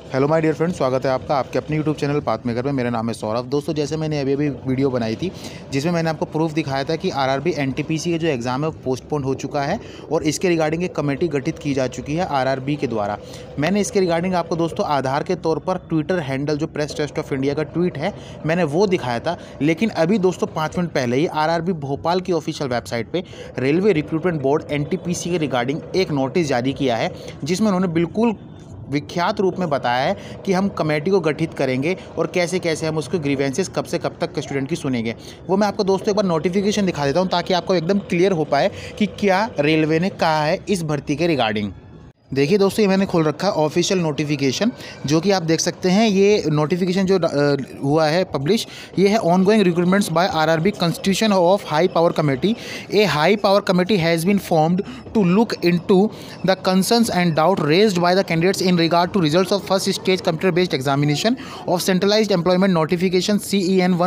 Hello my dear friend, स्वागत है आपका आपके अपने यूट्यूब चैनल पाथ मेकर में। मेरा नाम है सौरभ। दोस्तों, जैसे मैंने अभी वीडियो बनाई थी जिसमें मैंने आपको प्रूफ दिखाया था कि आरआरबी एनटीपीसी का जो एग्ज़ाम है वो पोस्टपोन हो चुका है और इसके रिगार्डिंग एक कमेटी गठित की जा चुकी है आरआरबी के द्वारा। मैंने इसके रिगार्डिंग आपको दोस्तों आधार के तौर पर ट्विटर हैंडल जो प्रेस ट्रस्ट ऑफ इंडिया का ट्वीट है मैंने वो दिखाया था। लेकिन अभी दोस्तों 5 मिनट पहले ही आरआरबी भोपाल की ऑफिशियल वेबसाइट पर रेलवे रिक्रूटमेंट बोर्ड एनटीपीसी के रिगार्डिंग एक नोटिस जारी किया है, जिसमें उन्होंने बिल्कुल विख्यात रूप में बताया है कि हम कमेटी को गठित करेंगे और कैसे कैसे हम उसके ग्रीवेंसेस कब से कब तक स्टूडेंट की सुनेंगे। वो मैं आपको दोस्तों एक बार नोटिफिकेशन दिखा देता हूं ताकि आपको एकदम क्लियर हो पाए कि क्या रेलवे ने कहा है इस भर्ती के रिगार्डिंग। देखिए दोस्तों, ये मैंने खोल रखा है ऑफिशियल नोटिफिकेशन, जो कि आप देख सकते हैं। ये नोटिफिकेशन जो हुआ है पब्लिश, ये है ongoing recruitments by RRB constitution of high power committee. A high power committee has been formed to look into the concerns and doubt raised by the candidates in regard to results of first stage computer based examination of centralised employment notification CEN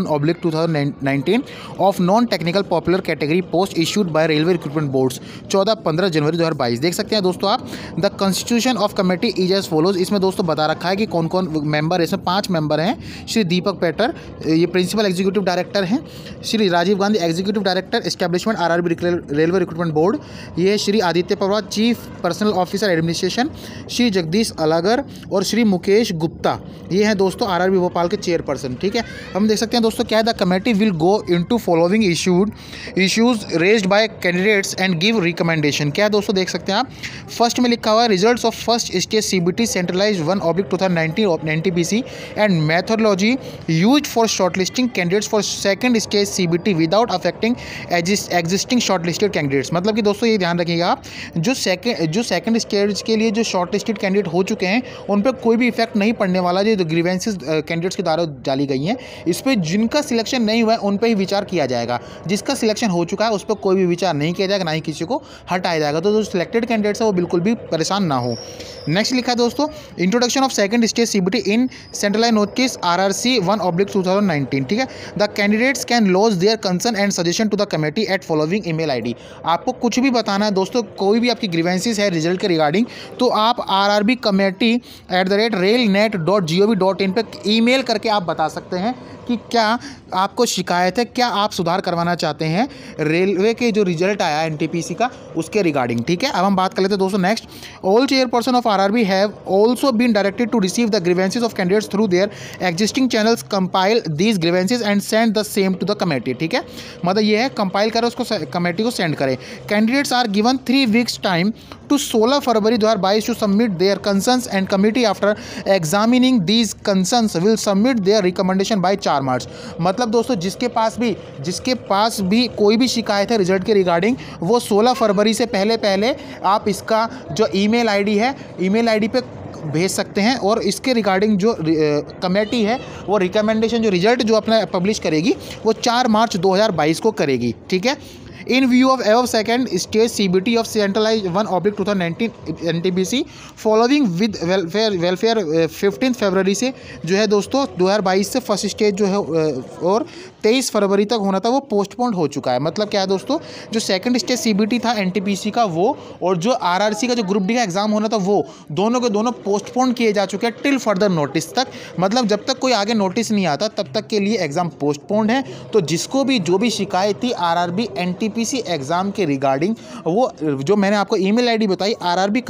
1/2019 of non technical popular category post issued by railway recruitment boards 14-15 January 2022। देख सकते हैं दोस्तों आप, the constitution of committee is as follows. इसमें दोस्तों बता रखा है कि कौन कौन मेंबर है। इसमें 5 मेंबर हैं। श्री दीपक पेटर, ये प्रिंसिपल एग्जीक्यूटिव डायरेक्टर हैं। Shri Rajiv Gandhi, executive director establishment RRB railway recruitment board. ये Shri Aditya Pawar, chief personnel officer administration. Shri Jagdish Alagar और श्री मुकेश गुप्ता, ये हैं दोस्तों आरआरबी भोपाल के चेयरपर्सन। ठीक है, हम देख सकते हैं दोस्तों क्या है, the committee will go into following issues raised by candidates and give recommendation. क्या है दोस्तों, देख सकते हैं आप, फर्स्ट में लिखा हुआ है results of first stage CBT centralised 1/2019 of NTPC and methodology used for shortlisting candidates for second stage CBT without affecting existing shortlisted candidates. मतलब कि दोस्तों ये ध्यान रखिएगा आप, जो सेकंड स्टेज के लिए जो शॉर्टलिस्टेड कैंडिडेट हो चुके हैं उन पर कोई भी इफेक्ट नहीं पड़ने वाला। जो ग्रीवेंसेस कैंडिडेट्स के द्वारा डाली गई हैं, इस पर जिनका सिलेक्शन नहीं हुआ है उन पर ही विचार किया जाएगा। जिसका सिलेक्शन हो चुका है उस पर कोई भी विचार नहीं किया जाएगा, ना ही किसी को हटाया जाएगा। तो जो सिलेक्टेड कैंडिडेट्स है वो बिल्कुल भी परेशान ना हो। नेक्स्ट लिखा है दोस्तों, introduction of second stage CBT in centralised notice RRC 1/2019। ठीक है, the candidates can lodge their concern and suggestion to the committee at following email ID। आपको कुछ भी बताना है दोस्तों, कोई भी आपकी ग्रीवेंसेस है रिजल्ट के रिगार्डिंग, तो आप RRB committee@railnet.gov.in पे ईमेल करके आप बता सकते हैं कि क्या आपको शिकायत है, क्या आप सुधार करवाना चाहते हैं रेलवे के जो रिजल्ट आया NTPC का उसके रिगार्डिंग। ठीक है, अब हम बात कर लेते हैं दोस्तों next. All chairperson of RRB have also been directed to receive the grievances of candidates through their existing channels, compile these grievances and send the same to the committee. ठीक है, मतलब ये है कंपाइल करें उसको कमेटी को send करें। Candidates are given 3 weeks time to 16 February 2022 to submit their concerns and committee after examining these concerns will submit their recommendation by 4 March. मतलब दोस्तों जिसके पास भी कोई भी शिकायत है रिजल्ट के रिगार्डिंग, वो 16 फरवरी से पहले आप इसका जो ईमेल ID है, ईमेल ID पे भेज सकते हैं और इसके रिगार्डिंग जो कमेटी है वो रिकमेंडेशन जो रिजल्ट जो अपना पब्लिश करेगी वो 4 मार्च 2022 को करेगी। ठीक है, इन व्यू ऑफ एव सेकेंड स्टेज CBT ऑफ centralised 1/2019 NTPC following with welfare 15 फरवरी से जो है दोस्तों 2022 से फर्स्ट स्टेज जो है और 23 फरवरी तक होना था वो पोस्टपोन्ड हो चुका है। मतलब क्या है दोस्तों, जो सेकंड स्टेज CBT था NTPC का वो और जो RRC का जो ग्रुप D का एग्जाम होना था वो दोनों के दोनों पोस्टपोन किए जा चुके हैं टिल फर्दर नोटिस तक। मतलब जब तक कोई आगे नोटिस नहीं आता तब तक के लिए एग्जाम पोस्टपोन्ड है। तो जिसको भी जो भी शिकायत थी RRB NTPC एग्जाम के रिगार्डिंग, वो जो मैंने आपको ईमेल ID बताई RRB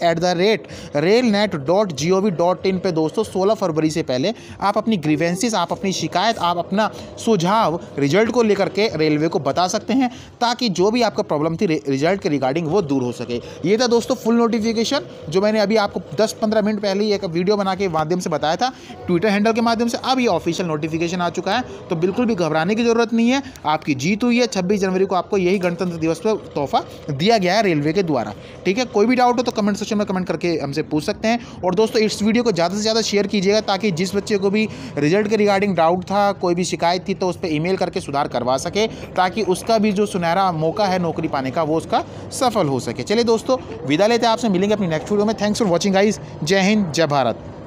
committee@railnet.gov.in पे दोस्तों 16 फरवरी से पहले आप अपनी ग्रीवेंसेस, आप अपनी शिकायत, आप अपना सुझाव रिजल्ट को लेकर के रेलवे को बता सकते हैं ताकि जो भी आपका प्रॉब्लम थी रिजल्ट के रिगार्डिंग वो दूर हो सके। ये था दोस्तों फुल नोटिफिकेशन जो मैंने अभी आपको 10-15 मिनट पहले ही एक वीडियो बना के माध्यम से बताया था ट्विटर हैंडल के माध्यम से। अब ये ऑफिशियल नोटिफिकेशन आ चुका है, तो बिल्कुल भी घबराने की जरूरत नहीं है। आपकी जीत हुई है। 26 जनवरी को आपको यही गणतंत्र दिवस पर तोहफा दिया गया है रेलवे के द्वारा। ठीक है, कोई भी डाउट हो तो कमेंट सेक्शन में कमेंट करके हमसे पूछ सकते हैं। और दोस्तों इस वीडियो को ज़्यादा से ज़्यादा शेयर कीजिएगा ताकि जिस बच्चे को भी रिजल्ट के रिगार्डिंग डाउट था, कोई भी शिकायत थी, तो उस पर ईमेल करके सुधार करवा सके ताकि उसका भी जो सुनहरा मौका है नौकरी पाने का वो उसका सफल हो सके। चलिए दोस्तों विदा लेते हैं आपसे, मिलेंगे अपनी नेक्स्ट वीडियो में। Thanks for watching guys. जय हिंद, जय भारत।